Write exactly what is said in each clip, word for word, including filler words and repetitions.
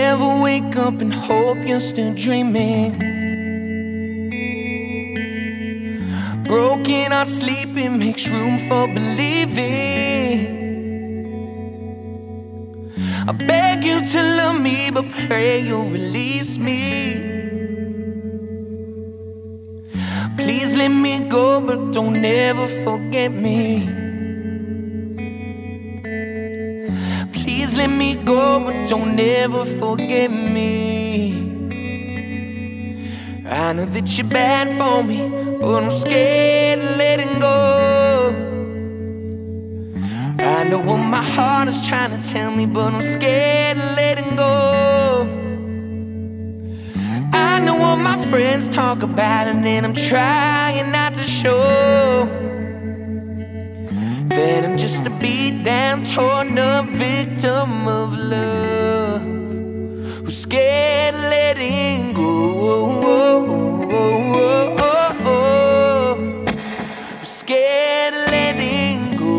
never wake up and hope you're still dreaming. Broken heart sleeping makes room for believing. I beg you to love me, but pray you'll release me. Please let me go, but don't ever forget me. Please let me go, but don't ever forget me. I know that you're bad for me, but I'm scared of letting go. I know what my heart is trying to tell me, but I'm scared of letting go. I know what my friends talk about, and then I'm trying not to show that I'm just a beat down, torn up victim of love, who's scared of letting go. Who's scared of letting go.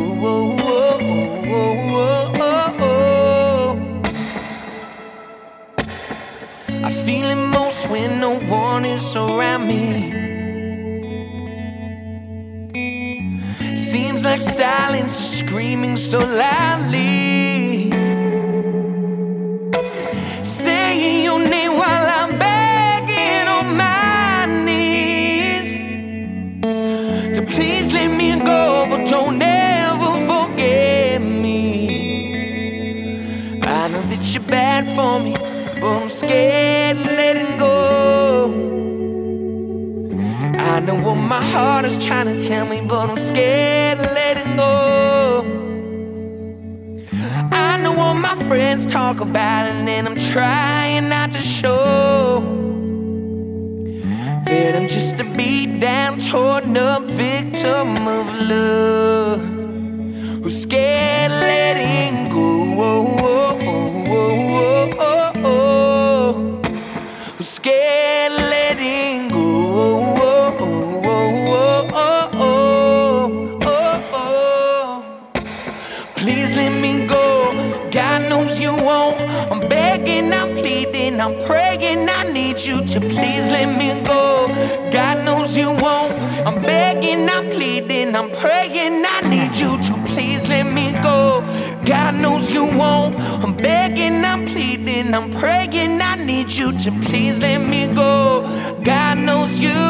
I feel it most when no one is around me. Seems like silence is screaming so loudly, saying your name while I'm begging on my knees to please let me go, but don't ever forget me. I know that you're bad for me, but I'm scared of letting go. I know what my heart is trying to tell me, but I'm scared of letting go. I know what my friends talk about, and then I'm trying not to show that I'm just a beat down, torn up victim of love, who's scared of letting go. Who's scared of letting go. Please let me go. God knows you won't. I'm begging, I'm pleading, I'm praying, I need you to please let me go. God knows you won't. I'm begging, I'm pleading, I'm praying, I need you to please let me go. God knows you won't. I'm begging, I'm pleading, I'm praying, I need you to please let me go. God knows you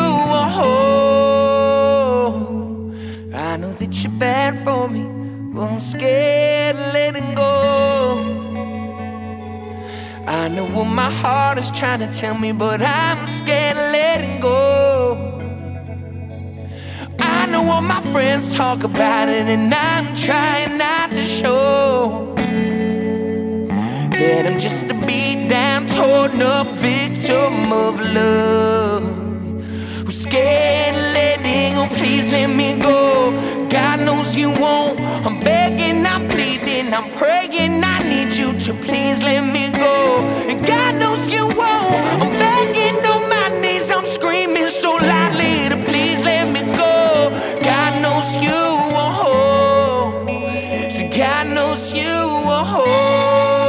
won't. I know that you're bad for me, but I'm scared of letting go. I know what my heart is trying to tell me, but I'm scared of letting go. I know what my friends talk about it, and I'm trying not to show that I'm just a beat down, torn up victim of love, who's scared of letting go. Please let me go. God knows you won't. I'm begging, I'm pleading, I'm praying, I need you to please let me go. And God knows you won't. I'm begging on my knees, I'm screaming so loudly to please let me go. God knows you won't. See, God knows you won't.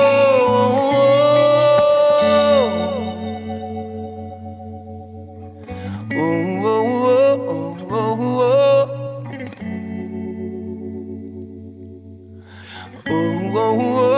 Oh, oh, oh, oh, oh. Oh, oh, oh.